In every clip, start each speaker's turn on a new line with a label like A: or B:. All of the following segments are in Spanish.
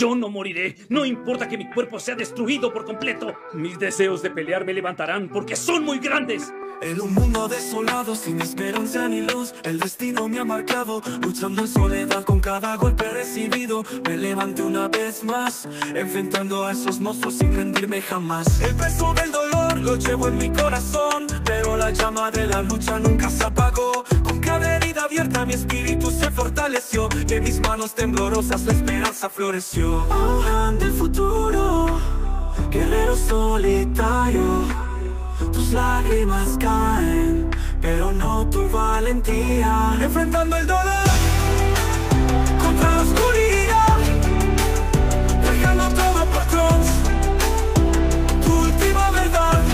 A: Yo no moriré, no importa que mi cuerpo sea destruido por completo. Mis deseos de pelear me levantarán porque son muy grandes.
B: En un mundo desolado, sin esperanza ni luz, el destino me ha marcado, luchando en soledad con cada golpe recibido. Me levanté una vez más, enfrentando a esos monstruos sin rendirme jamás. El peso del dolor lo llevo en mi corazón, pero la llama de la lucha nunca se apagó. Con cada herida abierta mi espíritu se fortaleció, y en mis manos temblorosas la esperanza floreció. Oh, del futuro, guerrero solitario. Tus lágrimas caen, pero no tu valentía. Enfrentando el dolor contra la oscuridad, dejando todo por atrás, tu última verdad.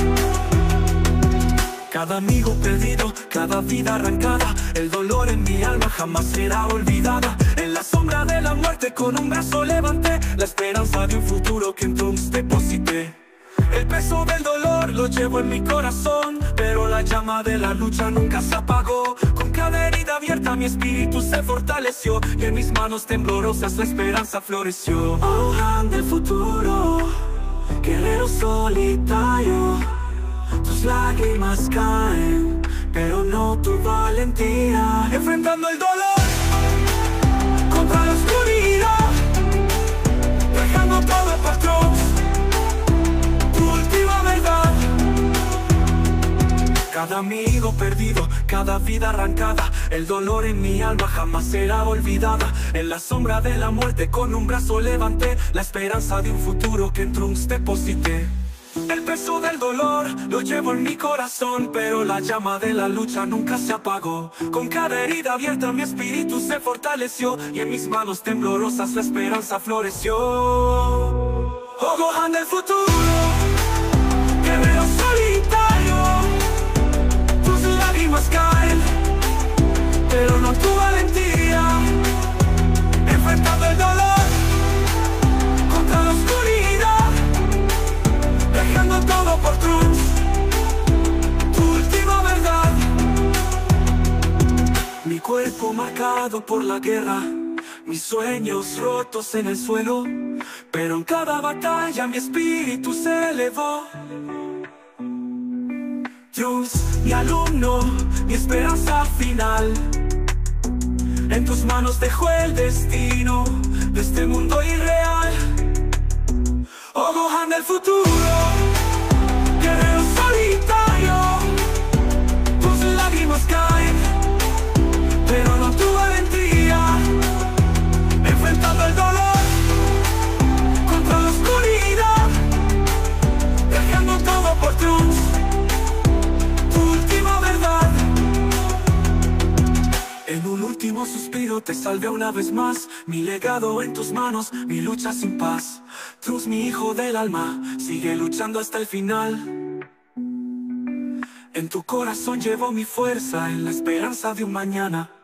B: Cada amigo perdido, cada vida arrancada, el dolor en mi alma jamás será olvidada. En la sombra de la muerte con un brazo levanté la esperanza de un futuro que en Trunks deposité. El peso del dolor lo llevo en mi corazón, pero la llama de la lucha nunca se apagó. Con cada herida abierta mi espíritu se fortaleció, y en mis manos temblorosas la esperanza floreció. Oh, del futuro, guerrero solitario. Tus lágrimas caen, pero no tu valentía. Enfrentando el dolor contra la oscuridad, dejando todo por atrás, cada amigo perdido, cada vida arrancada, el dolor en mi alma jamás será olvidada. En la sombra de la muerte con un brazo levanté la esperanza de un futuro que en Trunks deposité. El peso del dolor lo llevo en mi corazón, pero la llama de la lucha nunca se apagó. Con cada herida abierta mi espíritu se fortaleció, y en mis manos temblorosas la esperanza floreció. Oh, Gohan del futuro, guerrero solitario. Lágrimas caen, pero no tu valentía. Enfrentando el dolor contra la oscuridad, dejando todo por Trunks, tu última verdad. Mi cuerpo marcado por la guerra, mis sueños rotos en el suelo, pero en cada batalla mi espíritu se elevó. Trunks, mi alumno, mi esperanza final. En tus manos dejo el destino de este mundo irreal. Oh, Gohan del futuro, guerrero solitario. Tus lágrimas caen, pero no tu valentía. Enfrentando el dolor contra la oscuridad, dejando todo por Trunks, en un último suspiro te salvé una vez más. Mi legado en tus manos, mi lucha sin paz. Trunks, mi hijo del alma, sigue luchando hasta el final. En tu corazón llevo mi fuerza, en la esperanza de un mañana.